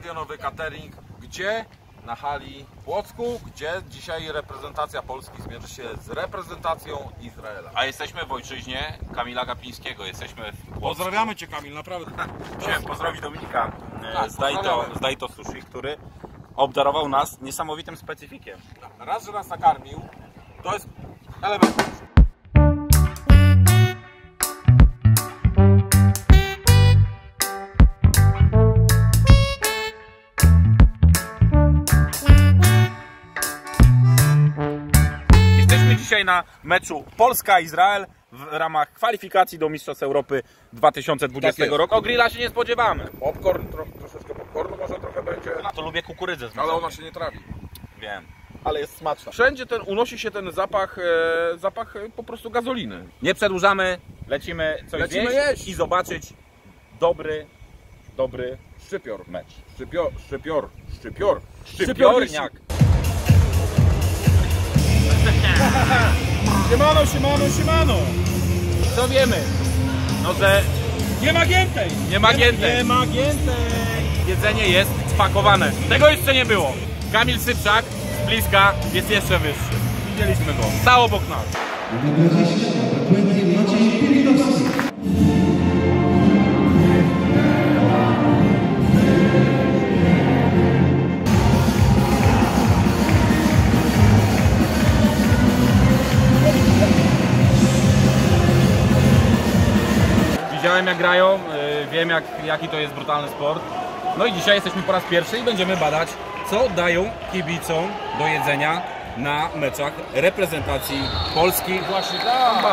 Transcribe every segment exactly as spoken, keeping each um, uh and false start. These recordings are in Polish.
stadionowy catering. Gdzie? Na hali Płocku, gdzie dzisiaj reprezentacja Polski zmierzy się z reprezentacją Izraela. A jesteśmy w ojczyźnie Kamila Gapińskiego, jesteśmy w Płocku. Pozdrawiamy Cię, Kamil, naprawdę. Chciałem pozdrowić Dominika Tak, z Daito, z Daito Sushi, który obdarował nas niesamowitym specyfikiem. Raz, że nas nakarmił, to jest element. Jesteśmy dzisiaj na meczu Polska-Izrael w ramach kwalifikacji do Mistrzostw Europy dwa tysiące dwudziestego Tak roku. O grilla się nie spodziewamy. Popcorn, tro, troszeczkę popcornu może trochę będzie, No to lubię kukurydzę z ale masłem. ona się nie trawi. Wiem. Ale jest smaczna. Wszędzie ten, unosi się ten zapach, e, zapach e, po prostu gazoliny. Nie przedłużamy, lecimy coś Lecimy zjeść jeść. i zobaczyć dobry, dobry Szczypior. mecz. Szczypior, szczypior, szczypior. Szczypiorniak. Siemano, siemano, siemano! Co wiemy? No, że Nie ma giętej! nie ma giętej. Nie ma giętej! Jedzenie jest spakowane. Tego jeszcze nie było. Kamil Sypczak z bliska jest jeszcze wyższy. Widzieliśmy go. Stał obok nas. Widziałem jak grają, yy, wiem jak, jaki to jest brutalny sport. No i dzisiaj jesteśmy po raz pierwszy i będziemy badać, co dają kibicom do jedzenia na meczach reprezentacji Polski. Właśnie tak.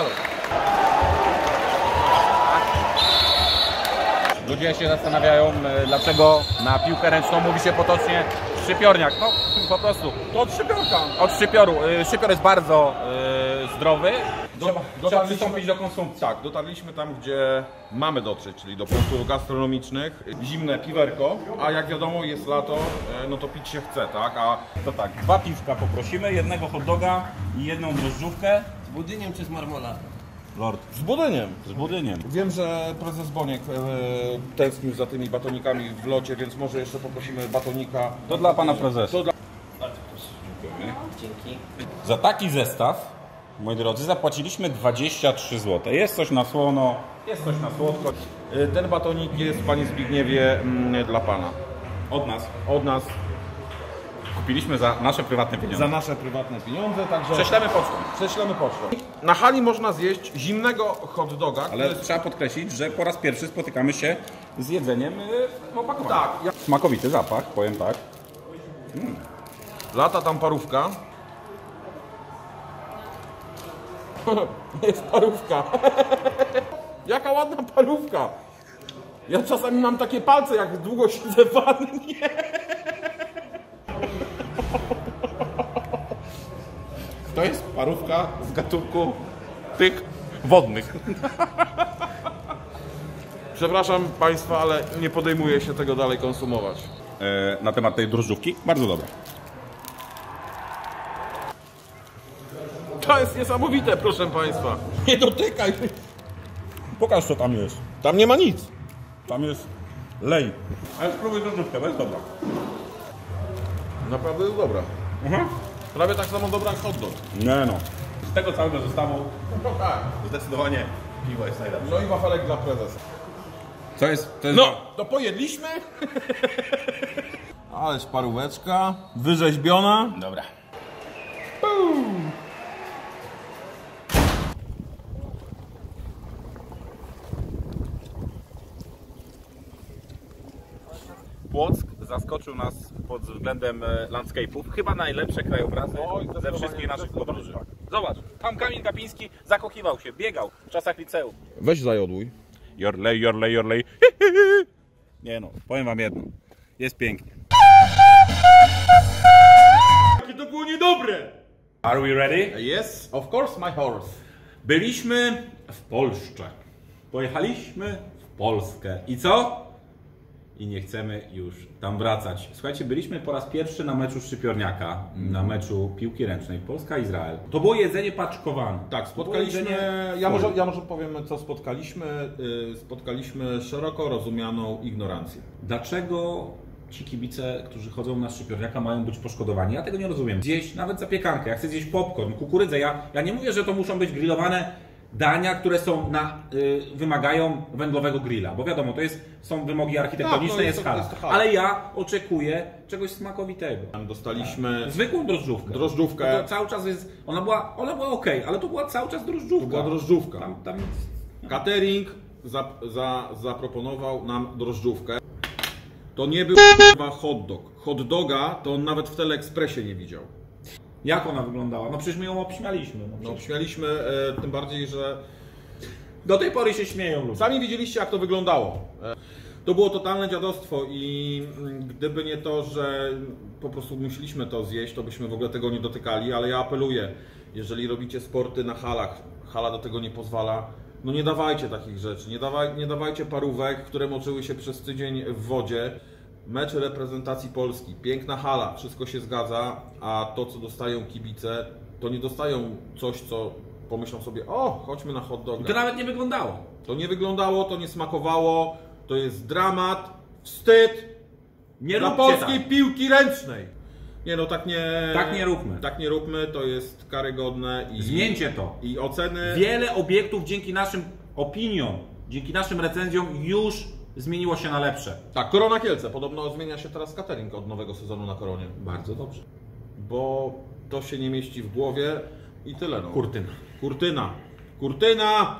Ludzie się zastanawiają, yy, dlaczego na piłkę ręczną mówi się potocznie szczypiorniak. No po prostu. To od szczypiorka. Od szczypioru. Yy, szczypior jest bardzo yy, zdrowy. Do, Trzeba, trzeba przystąpić do konsumpcji. Tak, dotarliśmy tam, gdzie mamy dotrzeć, czyli do punktów gastronomicznych. Zimne piwerko, a jak wiadomo jest lato, e, no to pić się chce, tak? A To tak, dwa piwka poprosimy, jednego hot doga i jedną drożdżówkę. Z budyniem czy z marmoladą? Lord. z budyniem. Z budyniem. Wiem, że prezes Boniek e, tęsknił za tymi batonikami w locie, więc może jeszcze poprosimy batonika. To dla pana prezesa. To dla... Dzięki. Za taki zestaw, moi drodzy, zapłaciliśmy dwadzieścia trzy złote. Jest coś na słono, jest coś na słodko. E, Ten batonik jest, panie Zbigniewie, mm, dla pana. Od nas. Od nas, Kupiliśmy za nasze prywatne pieniądze. za nasze prywatne pieniądze, także Prześlemy pocztą. prześlemy pocztą. Na hali można zjeść zimnego hot doga, Ale który jest... trzeba podkreślić, że po raz pierwszy spotykamy się z jedzeniem yy, w opakowaniu. Tak, ja... Smakowity zapach, powiem tak. lata tam parówka. Jest parówka. Jaka ładna parówka. Ja czasami mam takie palce, jak długo siedzę w wannie. To jest parówka z gatunku tych wodnych. Przepraszam Państwa, ale nie podejmuję się tego dalej konsumować. E, na temat tej drożdżówki, bardzo dobra. To jest niesamowite, proszę Państwa. Nie dotykaj! Pokaż co tam jest. Tam nie ma nic. Tam jest lej. Ale spróbuj drożdżówkę, bo jest dobra. Naprawdę jest dobra. Mhm. Prawie tak samo dobra jak hot dog. Nie no. Z tego całego zestawu No tak. zdecydowanie piwo jest najlepsze. No i wafelek dla prezesa. Co jest? To jest No, to pojedliśmy. Ależ paróweczka. Wyrzeźbiona. Dobra. Płock zaskoczył nas pod względem e, landscape'ów. Chyba najlepsze krajobrazy Oj, ze zdecydowanie, wszystkich naszych zdecydowanie podróży. tak. Zobacz, tam Kamil Gapiński zakochiwał się, biegał w czasach liceum. Weź zajodłuj. Jorlej, jorlej, jorlej. Nie no, powiem wam jedno. Jest pięknie. Jakie to było niedobre. Are we ready? Yes, of course my horse. Byliśmy w Polsce. Pojechaliśmy w Polskę. I co? I nie chcemy już tam wracać. Słuchajcie, byliśmy po raz pierwszy na meczu szczypiorniaka, mm. na meczu piłki ręcznej Polska-Izrael. To było jedzenie paczkowane. Tak, spotkaliśmy, ja może, ja może powiem co spotkaliśmy. Spotkaliśmy szeroko rozumianą ignorancję. Dlaczego ci kibice, którzy chodzą na Szczypiorniaka, mają być poszkodowani. Ja tego nie rozumiem. Zjeść nawet zapiekankę, ja chcę zjeść popcorn, kukurydzę. Ja, ja nie mówię, że to muszą być grillowane dania, które są na, y, wymagają węglowego grilla, bo wiadomo, to jest, są wymogi architektoniczne, Tak, no jest jest to- hala. jest to hala. Ale ja oczekuję czegoś smakowitego. Dostaliśmy Zwykłą drożdżówkę. drożdżówkę. No to cały czas jest, ona była, ona była ok, ale to była cały czas drożdżówka. To była drożdżówka. Tam, tam nic. Catering za, za, zaproponował nam drożdżówkę. To nie był k***wa hot dog. Hot doga to on nawet w Teleekspresie nie widział. Jak ona wyglądała? No przecież my ją obśmialiśmy. No No, przecież. śmialiśmy, e, tym bardziej, że Do tej pory się śmieją ludzie. sami widzieliście, jak to wyglądało. E, To było totalne dziadostwo i mm, gdyby nie to, że po prostu musieliśmy to zjeść, to byśmy w ogóle tego nie dotykali, ale ja apeluję, jeżeli robicie sporty na halach, hala do tego nie pozwala, no nie dawajcie takich rzeczy, nie, dawaj, nie dawajcie parówek, które moczyły się przez tydzień w wodzie. Mecz reprezentacji Polski, piękna hala, wszystko się zgadza, a to, co dostają kibice, to nie dostają coś, co pomyślą sobie, o, chodźmy na hot doga. I to nawet nie wyglądało. To nie wyglądało, to nie smakowało, to jest dramat, wstyd Nie dla róbcie polskiej tak. piłki ręcznej. Nie no, tak nie... Tak nie róbmy. Tak nie róbmy, to jest karygodne i... Zmieńcie to. I oceny... Wiele obiektów dzięki naszym opiniom, dzięki naszym recenzjom już zmieniło się na lepsze. Tak, Korona Kielce. Podobno zmienia się teraz catering od nowego sezonu na Koronie. Bardzo dobrze. Bo to się nie mieści w głowie i tyle no. Kurtyna. Kurtyna. Kurtyna!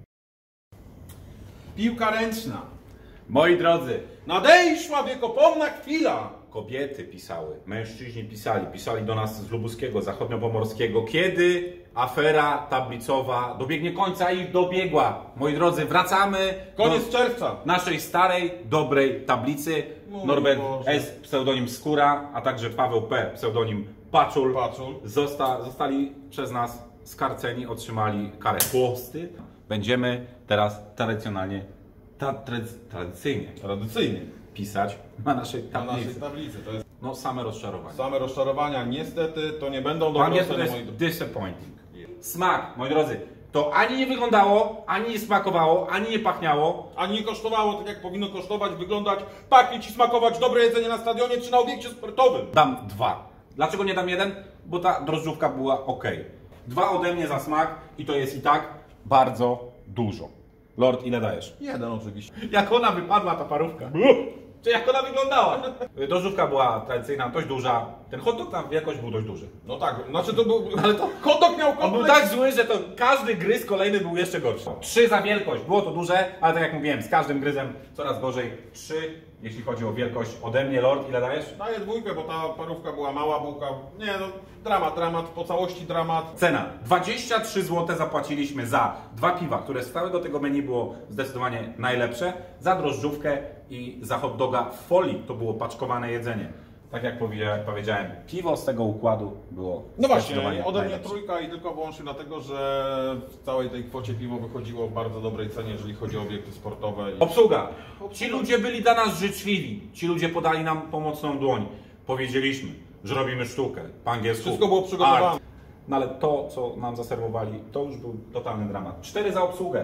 Piłka ręczna. Moi drodzy, Nadejszła wiekopomna chwila. kobiety pisały, mężczyźni pisali, pisali do nas z Lubuskiego, zachodniopomorskiego, kiedy afera tablicowa dobiegnie końca i dobiegła. Moi drodzy, wracamy Koniec do czerwca. naszej starej, dobrej tablicy. Mój Norbert Boże. S, pseudonim Skóra, a także Paweł P, pseudonim Paczul, Paczul. Zosta, zostali przez nas skarceni, otrzymali karę chłosty. Będziemy teraz tradycjonalnie, ta, trady, tradycyjnie Tradycyjnie. pisać na naszej Na tablicy. naszej tablicy. To jest No same rozczarowania. same rozczarowania. Niestety to nie będą Po dobre angielsku to oceny, jest moi drodzy. disappointing. Smak, moi drodzy, to ani nie wyglądało, ani nie smakowało, ani nie pachniało. Ani nie kosztowało tak, jak powinno kosztować, wyglądać, pachnieć i smakować dobre jedzenie na stadionie czy na obiekcie sportowym. Dam dwa. Dlaczego nie dam jeden? Bo ta drożdżówka była ok. Dwa ode mnie za smak i to jest i tak bardzo dużo. Lord, ile dajesz? Jeden oczywiście. Jak ona wypadła, ta parówka. Czy jak ona wyglądała? Drożdżówka była tradycyjna, dość duża. Ten hot dog tam wielkość był dość duży. No tak, znaczy to był... Ale to- Hot dog miał On był kompleks... tak zły, że to każdy gryz kolejny był jeszcze gorszy. Trzy za wielkość, było to duże, ale tak jak mówiłem, z każdym gryzem coraz gorzej. Trzy, jeśli chodzi o wielkość ode mnie. Lord, ile dajesz? Daję dwójkę, bo ta parówka była mała, bułka... Nie no, dramat, dramat, po całości dramat. Cena. dwadzieścia trzy złote zapłaciliśmy za dwa piwa, które z całego tego menu było zdecydowanie najlepsze, za drożdżówkę i za hot doga w folii. To było paczkowane jedzenie. Tak jak powiedzia- powiedziałem, piwo z tego układu było No właśnie, zdecydowanie ode mnie najlepsze. trójka i tylko wyłącznie dlatego, że w całej tej kwocie piwo wychodziło w bardzo dobrej cenie, jeżeli chodzi o obiekty sportowe. I... Obsługa. Ci ludzie byli dla nas życzliwi. Ci ludzie podali nam pomocną dłoń. Powiedzieliśmy, że robimy sztukę. Po angielsku. Wszystko było przygotowane. art. No ale to, co nam zaserwowali, to już był totalny dramat. Cztery za obsługę.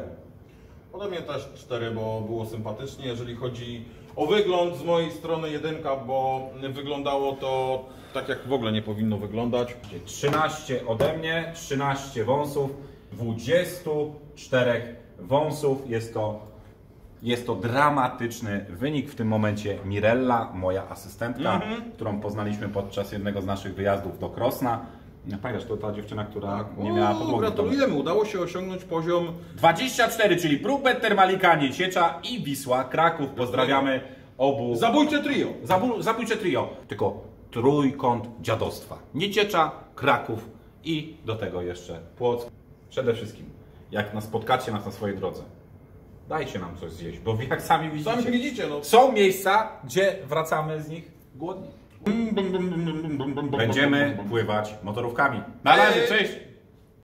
Ode mnie też cztery, bo było sympatycznie. Jeżeli chodzi o wygląd, z mojej strony jedynka, bo wyglądało to tak, jak w ogóle nie powinno wyglądać. trzynaście ode mnie, trzynaście wąsów, dwadzieścia cztery wąsów. Jest to, jest to dramatyczny wynik. W tym momencie Mirella, moja asystentka, którą poznaliśmy podczas jednego z naszych wyjazdów do Krosna. Pamiętasz, to ta dziewczyna, która nie miała O, podłogi. gratulujemy, udało się osiągnąć poziom... dwadzieścia cztery, czyli Próbet Termalika, Nieciecza i Wisła Kraków. Pozdrawiamy obu. Zabójcze trio! Zabu- zabójcze trio. Tylko trójkąt dziadostwa. Nieciecza, Kraków i do tego jeszcze Płock. Przede wszystkim, jak nas spotkacie nas na swojej drodze, dajcie nam coś zjeść, bo jak sami widzicie, Sami widzicie, no. są miejsca, gdzie wracamy z nich głodni. Będziemy pływać motorówkami. Na razie, cześć!